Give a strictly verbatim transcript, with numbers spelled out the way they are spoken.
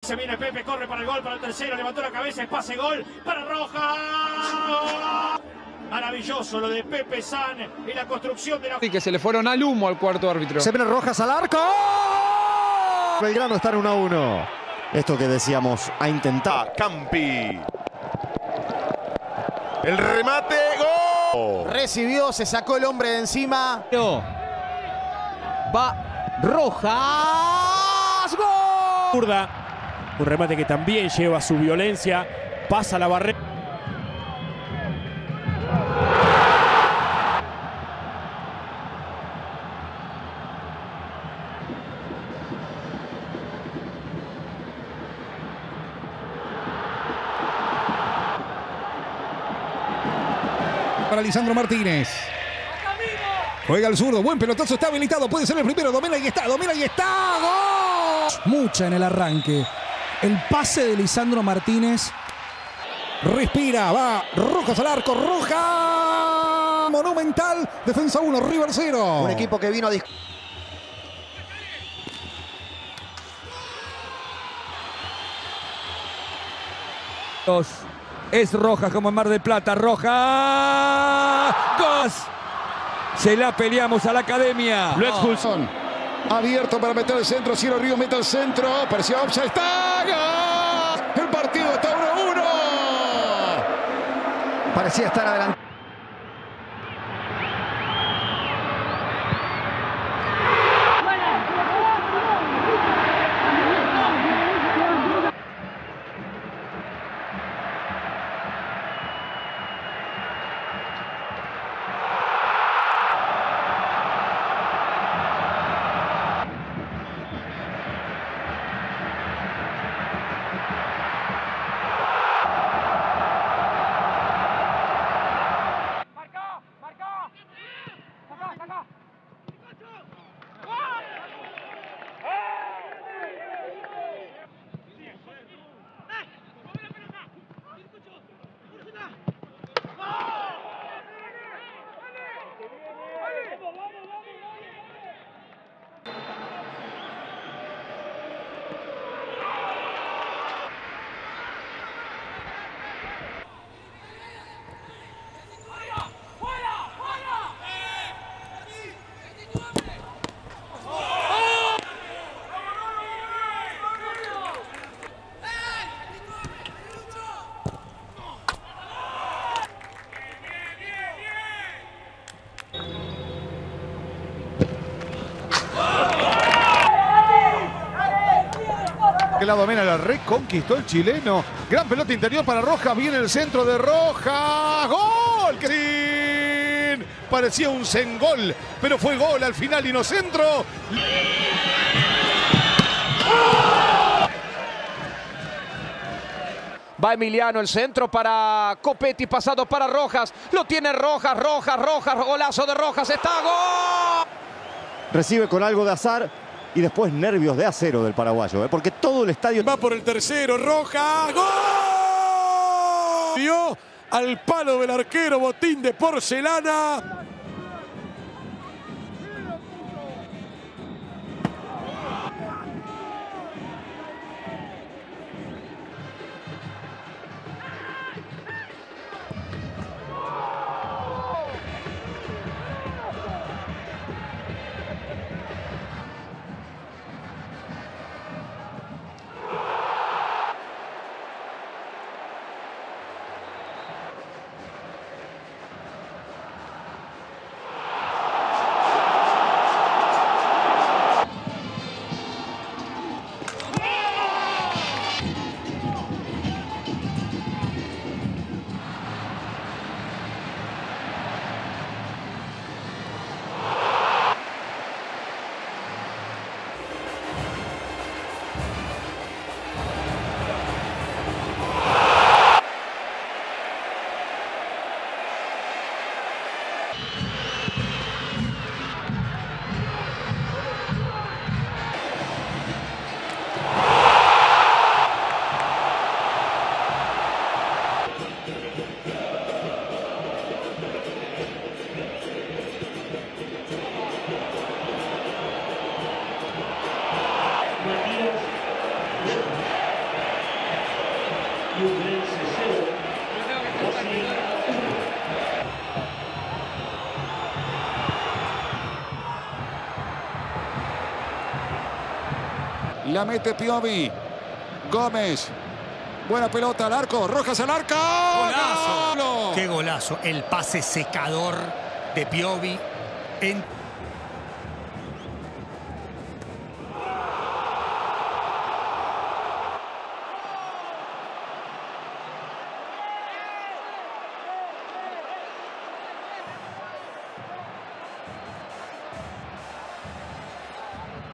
Se viene Pepe, corre para el gol, para el tercero, levantó la cabeza, es pase, gol para Rojas. Maravilloso lo de Pepe San y la construcción de la... Y que se le fueron al humo al cuarto árbitro. Se viene Rojas al arco. Belgrano está en uno a uno. Esto que decíamos, a intentar. Campi. El remate, gol. Recibió, se sacó el hombre de encima. Va Rojas. ¡Gol! Un remate que también lleva su violencia. Pasa la barrera. Para Lisandro Martínez. Juega el zurdo, buen pelotazo, está habilitado, puede ser el primero, domina y está, domina y está, ¡gol! Mucha en el arranque. El pase de Lisandro Martínez. Respira, va, Rojas al arco, Roja. Monumental, defensa uno, River cero. Un equipo que vino a discutir. Es Rojas como en Mar del Plata. Rojas. ¡Gol! Se la peleamos a la academia. Lo expulsón. Abierto para meter el centro. Ciro Río mete el centro. Parecía offside. ¡Está! ¡Gol! El partido está uno a uno. Parecía estar adelante. Que la domina, la reconquistó el chileno. Gran pelota interior para Rojas. Viene el centro de Rojas. ¡Gol! ¡Que parecía un sengol! Pero fue gol al final y no centro. Va Emiliano, el centro para Copetti, pasado para Rojas. Lo tiene Rojas, Rojas, Rojas. Golazo de Rojas. ¡Está! ¡Gol! Recibe con algo de azar. Y después nervios de acero del paraguayo, ¿eh? Porque todo el estadio... Va por el tercero, Rojas. ¡Gol! Dio al palo del arquero, botín de porcelana. La mete Piovi. Gómez. Buena pelota al arco. Rojas al arco. ¡Golazo! ¡Gol! ¡Qué golazo! El pase secador de Piovi. En...